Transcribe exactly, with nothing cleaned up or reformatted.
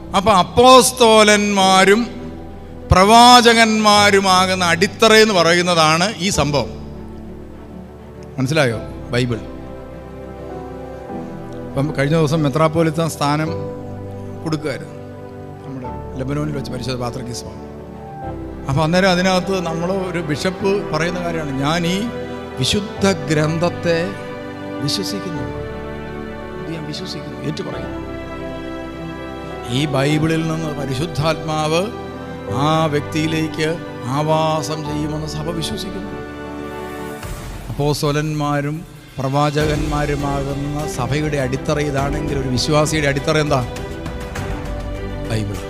അപ്പം അപ്പോസ്തോലന്മാരും പ്രവാചകന്മാരുമാകുന്ന അടിത്തറയെന്ന് പറയുന്നതാണ് ഈ സംഭവം. മനസ്സിലായോ? ബൈബിൾ. ഇപ്പം കഴിഞ്ഞ ദിവസം മെത്രാപ്പോലിത്ത സ്ഥാനം കൊടുക്കുമായിരുന്നു നമ്മുടെ ലെബനോനിൽ വെച്ച് പരിശുദ്ധ പാത്രിക്കീസ് സ്വാമി. അപ്പം അന്നേരം അതിനകത്ത് നമ്മൾ ഒരു ബിഷപ്പ് പറയുന്ന കാര്യമാണ്, ഞാൻ ഈ വിശുദ്ധ ഗ്രന്ഥത്തെ വിശ്വസിക്കുന്നു, ഞാൻ വിശ്വസിക്കുന്നു, ഏറ്റു പറയുന്നു. ഈ ബൈബിളിൽ നിന്ന് പരിശുദ്ധാത്മാവ് ആ വ്യക്തിയിലേക്ക് ആവാസം ചെയ്യുമെന്ന് സഭ വിശ്വസിക്കുന്നു. അപ്പോസ്തലന്മാരും പ്രവാചകന്മാരുമാകുന്ന സഭയുടെ അടിത്തറ ഇതാണെങ്കിൽ ഒരു വിശ്വാസിയുടെ അടിത്തറ എന്താ? ബൈബിൾ.